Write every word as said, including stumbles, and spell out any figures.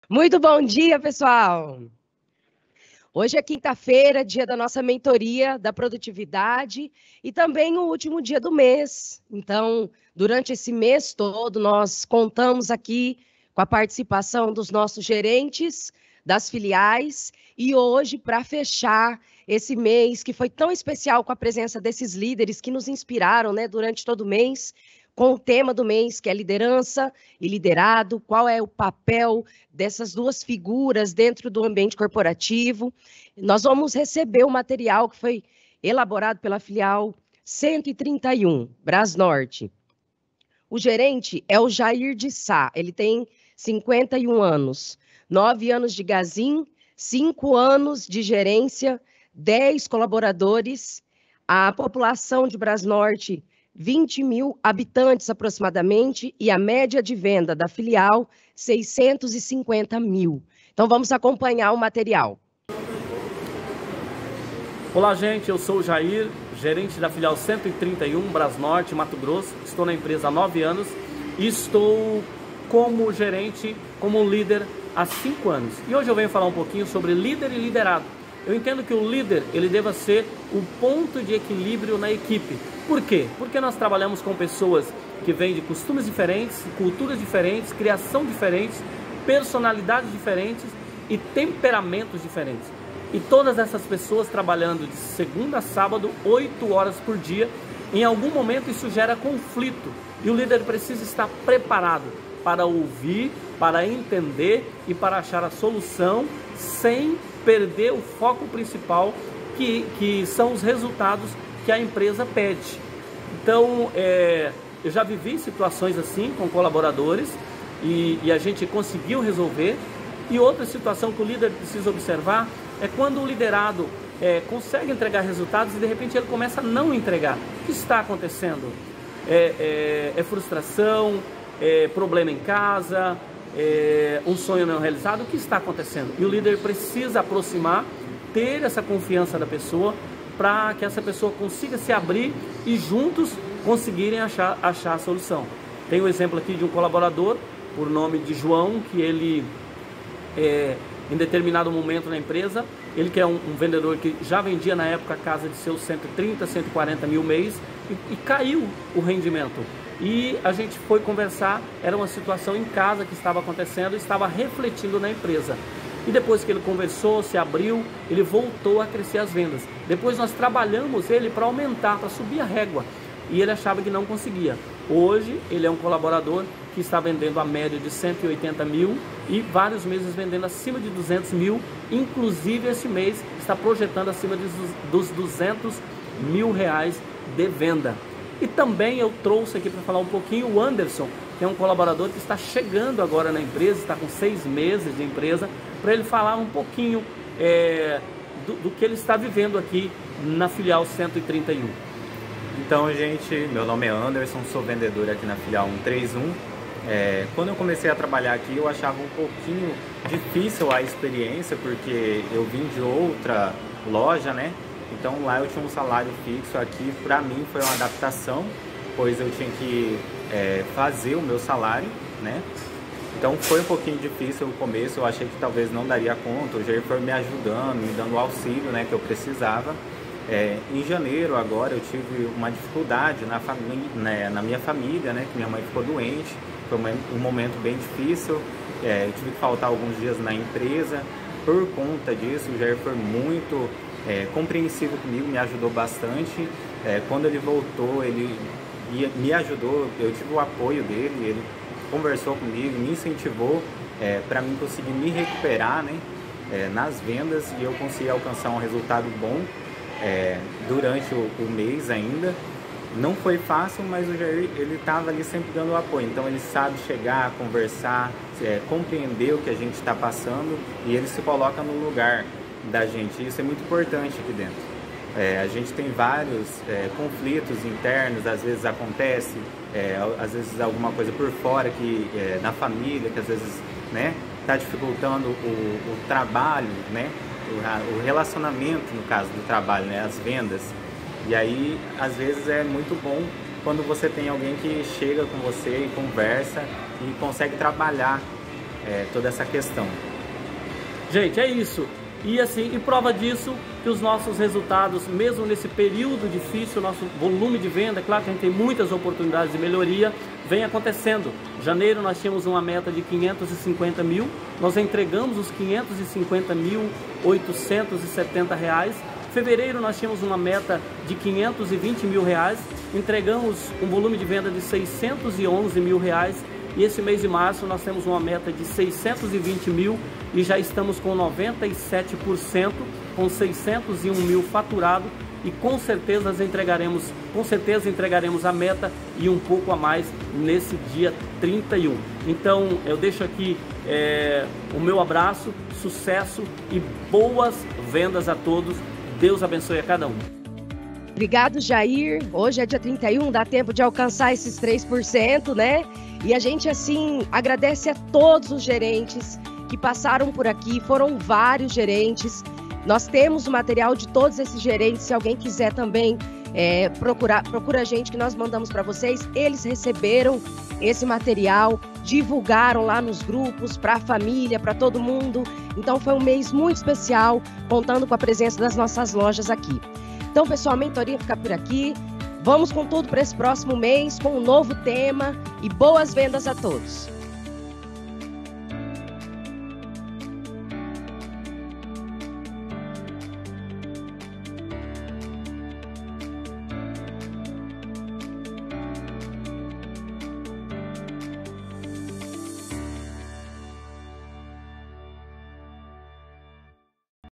Muito bom dia, pessoal! Hoje é quinta-feira, dia da nossa mentoria da produtividade e também o último dia do mês. Então, durante esse mês todo, nós contamos aqui com a participação dos nossos gerentes, das filiais, e hoje, para fechar esse mês que foi tão especial com a presença desses líderes que nos inspiraram, né, durante todo o mês, com o tema do mês, que é liderança e liderado, qual é o papel dessas duas figuras dentro do ambiente corporativo. Nós vamos receber o material que foi elaborado pela filial cento e trinta e um, Brasnorte. O gerente é o Jair de Sá, ele tem cinquenta e um anos, nove anos de Gazin, cinco anos de gerência, dez colaboradores, a população de Brasnorte, vinte mil habitantes aproximadamente, e a média de venda da filial, seiscentos e cinquenta mil. Então vamos acompanhar o material. Olá, gente, eu sou o Jair, gerente da filial cento e trinta e um, Brasnorte, Mato Grosso. Estou na empresa há nove anos e estou como gerente, como líder há cinco anos. E hoje eu venho falar um pouquinho sobre líder e liderado. Eu entendo que o líder, ele deva ser o ponto de equilíbrio na equipe. Por quê? Porque nós trabalhamos com pessoas que vêm de costumes diferentes, culturas diferentes, criação diferentes, personalidades diferentes e temperamentos diferentes. E todas essas pessoas trabalhando de segunda a sábado, oito horas por dia, em algum momento isso gera conflito. E o líder precisa estar preparado para ouvir, para entender e para achar a solução sem perder o foco principal, que, que são os resultados que a empresa pede. Então, é, eu já vivi situações assim com colaboradores e, e a gente conseguiu resolver. E outra situação que o líder precisa observar é quando o liderado é, consegue entregar resultados e de repente ele começa a não entregar. O que está acontecendo? É, é, é frustração, é problema em casa, é um sonho não realizado? O que está acontecendo? E o líder precisa aproximar, ter essa confiança da pessoa para que essa pessoa consiga se abrir e juntos conseguirem achar, achar a solução. Tem um exemplo aqui de um colaborador, por nome de João, que ele... É, em determinado momento na empresa, ele que é um, um vendedor que já vendia na época a casa de seus cento e trinta, cento e quarenta mil mês e, e caiu o rendimento. E a gente foi conversar, era uma situação em casa que estava acontecendo e estava refletindo na empresa. E depois que ele conversou, se abriu, ele voltou a crescer as vendas. Depois nós trabalhamos ele para aumentar, para subir a régua. E ele achava que não conseguia. Hoje ele é um colaborador que está vendendo a média de cento e oitenta mil e vários meses vendendo acima de duzentos mil, inclusive esse mês está projetando acima de, dos duzentos mil reais de venda. E também eu trouxe aqui para falar um pouquinho o Anderson, que é um colaborador que está chegando agora na empresa, está com seis meses de empresa, para ele falar um pouquinho é, do, do que ele está vivendo aqui na filial cento e trinta e um. Então, gente, meu nome é Anderson, sou vendedor aqui na filial cento e trinta e um. É, quando eu comecei a trabalhar aqui, eu achava um pouquinho difícil a experiência, porque eu vim de outra loja, né? Então lá eu tinha um salário fixo. Aqui, para mim, foi uma adaptação, pois eu tinha que é, fazer o meu salário, né? Então foi um pouquinho difícil o começo, eu achei que talvez não daria conta. O Jair foi me ajudando, me dando o auxílio, né, que eu precisava. É, em janeiro agora eu tive uma dificuldade na, família, né, na minha família, né, que minha mãe ficou doente. Foi um momento bem difícil, é, eu tive que faltar alguns dias na empresa. Por conta disso, o Jair foi muito é, compreensivo comigo, me ajudou bastante. É, quando ele voltou, ele me ajudou, eu tive o apoio dele, ele conversou comigo, me incentivou é, para mim conseguir me recuperar, né, é, nas vendas, e eu consegui alcançar um resultado bom é, durante o, o mês ainda. Não foi fácil, mas o Jair, ele estava ali sempre dando o apoio. Então ele sabe chegar, conversar, é, compreender o que a gente está passando, e ele se coloca no lugar da gente. Isso é muito importante aqui dentro. É, a gente tem vários é, conflitos internos, às vezes acontece, é, às vezes alguma coisa por fora, que, é, na família, que às vezes, né, está dificultando o, o trabalho, né, o, o relacionamento, no caso do trabalho, né, as vendas. E aí, às vezes, é muito bom quando você tem alguém que chega com você e conversa e consegue trabalhar é, toda essa questão. Gente, é isso. E assim, e prova disso que os nossos resultados, mesmo nesse período difícil, nosso volume de venda, é claro que a gente tem muitas oportunidades de melhoria, vem acontecendo. Janeiro nós tínhamos uma meta de quinhentos e cinquenta mil, nós entregamos os quinhentos e cinquenta mil oitocentos e setenta reais. Fevereiro nós tínhamos uma meta de quinhentos e vinte mil reais, entregamos um volume de venda de seiscentos e onze mil reais. E esse mês de março nós temos uma meta de seiscentos e vinte mil e já estamos com noventa e sete por cento, com seiscentos e um mil faturado, e com certeza entregaremos, com certeza entregaremos a meta e um pouco a mais nesse dia trinta e um. Então eu deixo aqui é, o meu abraço, sucesso e boas vendas a todos. Deus abençoe a cada um. Obrigado, Jair. Hoje é dia trinta e um, dá tempo de alcançar esses três por cento, né? E a gente, assim, agradece a todos os gerentes que passaram por aqui, foram vários gerentes. Nós temos o material de todos esses gerentes, se alguém quiser também é, procurar, procura a gente que nós mandamos para vocês. Eles receberam esse material, divulgaram lá nos grupos, para a família, para todo mundo. Então foi um mês muito especial, contando com a presença das nossas lojas aqui. Então, pessoal, a mentoria fica por aqui. Vamos com tudo para esse próximo mês, com um novo tema, e boas vendas a todos!